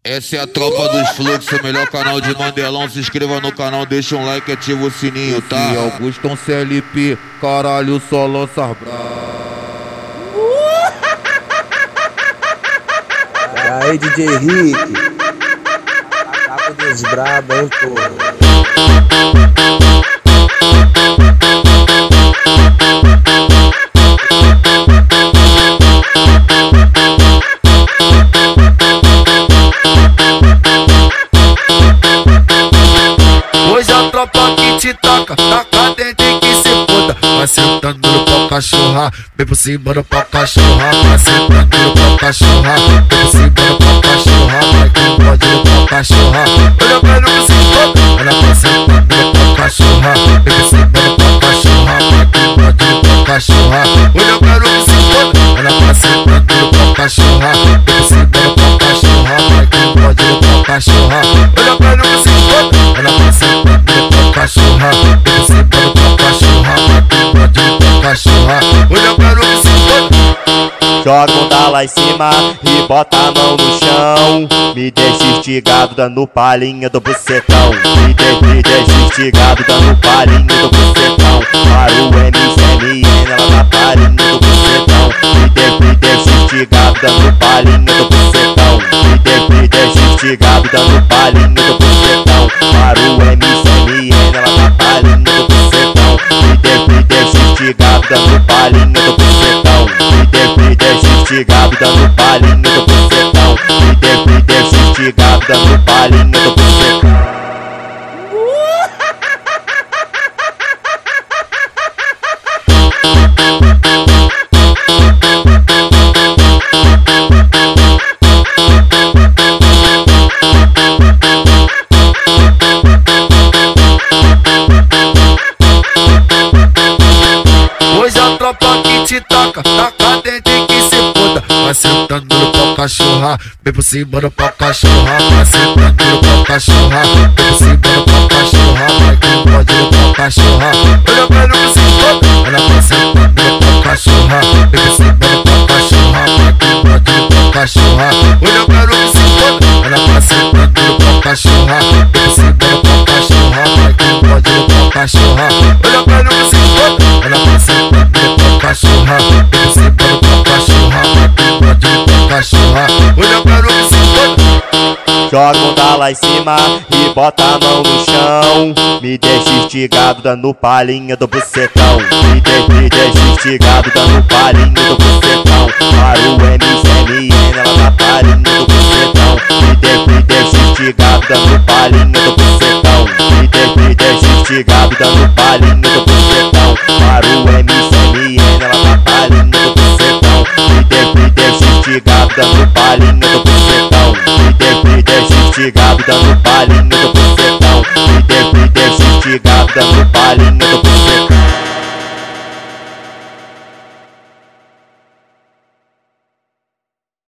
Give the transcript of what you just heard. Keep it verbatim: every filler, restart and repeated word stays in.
Essa é a tropa dos fluxos, melhor canal de Mandelão. Se inscreva no canal, deixa um like e ativa o sininho, tá? E Augustão C L P, caralho, só lança brabo. E aí, D J Rick, capa dos brabos, hein, porra. Hoje a tropa que te taca, taca dentro e que se foda. Vai sentando no pau cachorra, vem por cima no pau cachorra. Vai sentando no pau cachorra, vem por cima no pau cachorra. Vai que pode no pau cachorra. Olha pra não se foda. Ela vai sentando no pau cachorra, vem por cima no pau cachorra. Vai que pode no pau cachorra. Olha pra não se foda. Ela vai sentando no pau cachorra, vem por cima no pau cachorra. Vai que pode no pau cachorra. Olha pra não se foda. Ela vai sentando no pau cachorra, vem por cima no pau cachorra. Vai que pode no pau cachorra. Olha pra não se foda. Joga um tá lá em cima e bota a mão no chão. Me deixa instigado dando palhinha do bucetão. Me, de, me deixa instigado dando palhinha do bucetão. Para o M C M N ela dá palhinha do bucetão. Me, de, me deixa instigado dando palhinha do bucetão. Me, de, me deixa instigado dando palhinha do bucetão. Para o M C M N ela dá palhinha do bucetão. Me, de, me deixa instigado dando palhinha do bucetão. Me, de, me deixa instigado dando palhinha do bucetão. Me, de, me deixa instigado dando palhinha do bucetão. Hoje a tropa que te taca, taca dentro e que se foda. Vai sentando no pau cachorra, vem por cima no pau cachorra. Vai sentando no pau cachorra, vem por cima no pau cachorra. Vai que pode no pau cachorra. Olha pra não se foda. Ela vai sentando no pau cachorra, vem por cima no pau cachorra. Vai que pode no pau cachorra. Olha pra não se foda. Ela vai sentando no pau cachorra, vem por cima no pau cachorra. Vai que pode no pau cachorra. Olha pra não se foda. Ela vai sentando no pau cachorra, vem por cima no pau cachorra. Vai que pode no pau cachorra. Olha pra não se foda. Joga um tá lá em cima e bota a mão no chão. Me deixa instigado dando palhinha do bucetão. Me, de, me deixa instigado dando palhinha do bucetão. Para o M C M N ela dá palhinha do bucetão. Me, de, me deixa instigado dando palhinha do bucetão. Me, de, me deixa instigado dando palhinha do bucetão. Para o M C M N ela dá palhinha do bucetão. Me, de, me deixa instigado dando palhinha do bucetão. Me, de, me deixa instigado dando palhinha do bucetão. Me, de, me deixa instigado dando palhinha